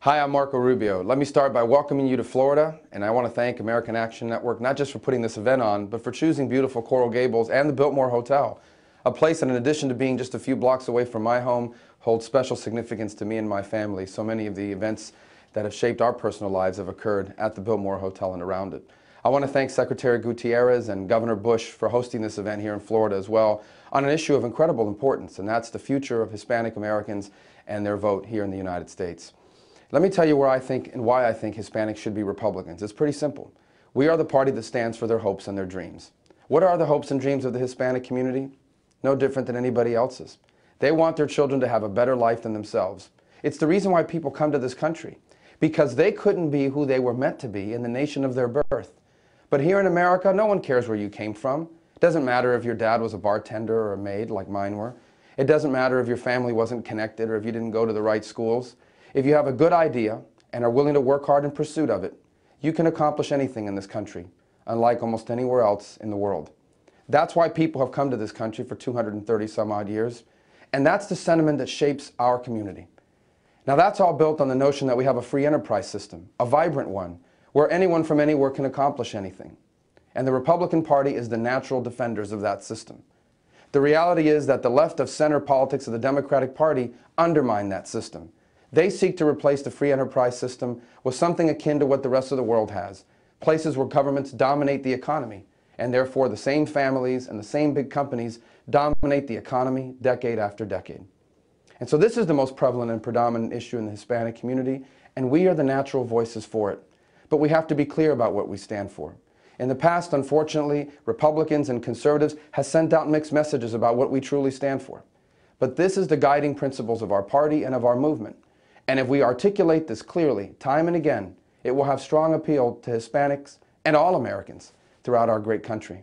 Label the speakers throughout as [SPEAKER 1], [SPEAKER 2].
[SPEAKER 1] Hi, I'm Marco Rubio. Let me start by welcoming you to Florida, and I want to thank American Action Network not just for putting this event on, but for choosing beautiful Coral Gables and the Biltmore Hotel, a place that in addition to being just a few blocks away from my home, holds special significance to me and my family. So many of the events that have shaped our personal lives have occurred at the Biltmore Hotel and around it. I want to thank Secretary Gutierrez and Governor Bush for hosting this event here in Florida as well on an issue of incredible importance, and that's the future of Hispanic Americans and their vote here in the United States. Let me tell you where I think and why I think Hispanics should be Republicans. It's pretty simple. We are the party that stands for their hopes and their dreams. What are the hopes and dreams of the Hispanic community? No different than anybody else's. They want their children to have a better life than themselves. It's the reason why people come to this country, because they couldn't be who they were meant to be in the nation of their birth. But here in America, no one cares where you came from. It doesn't matter if your dad was a bartender or a maid like mine were. It doesn't matter if your family wasn't connected or if you didn't go to the right schools. If you have a good idea and are willing to work hard in pursuit of it, you can accomplish anything in this country, unlike almost anywhere else in the world. That's why people have come to this country for 230 some odd years, and that's the sentiment that shapes our community. Now that's all built on the notion that we have a free enterprise system, a vibrant one, where anyone from anywhere can accomplish anything. And the Republican Party is the natural defenders of that system. The reality is that the left of center politics of the Democratic Party undermine that system. They seek to replace the free enterprise system with something akin to what the rest of the world has, places where governments dominate the economy, and therefore the same families and the same big companies dominate the economy decade after decade. And so this is the most prevalent and predominant issue in the Hispanic community, and we are the natural voices for it. But we have to be clear about what we stand for. In the past, unfortunately, Republicans and conservatives have sent out mixed messages about what we truly stand for. But this is the guiding principles of our party and of our movement. And if we articulate this clearly, time and again, it will have strong appeal to Hispanics and all Americans throughout our great country.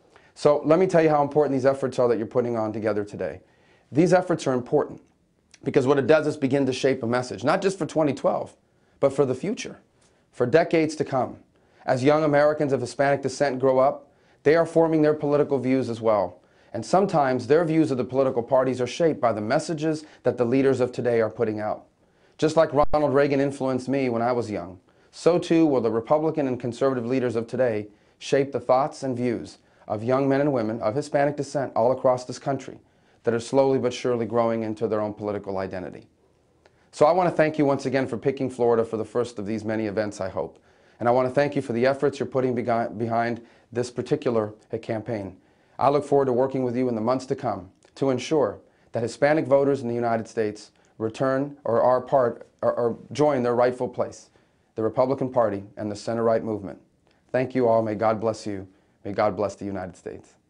[SPEAKER 1] So let me tell you how important these efforts are that you're putting on together today. These efforts are important because what it does is begin to shape a message, not just for 2012, but for the future, for decades to come. As young Americans of Hispanic descent grow up, they are forming their political views as well. And sometimes their views of the political parties are shaped by the messages that the leaders of today are putting out. Just like Ronald Reagan influenced me when I was young, so too will the Republican and conservative leaders of today shape the thoughts and views of young men and women of Hispanic descent all across this country that are slowly but surely growing into their own political identity. So I want to thank you once again for picking Florida for the first of these many events, I hope. And I want to thank you for the efforts you're putting behind this particular campaign. I look forward to working with you in the months to come to ensure that Hispanic voters in the United States return or join their rightful place, the Republican Party and the center-right movement. Thank you all. May God bless you. May God bless the United States.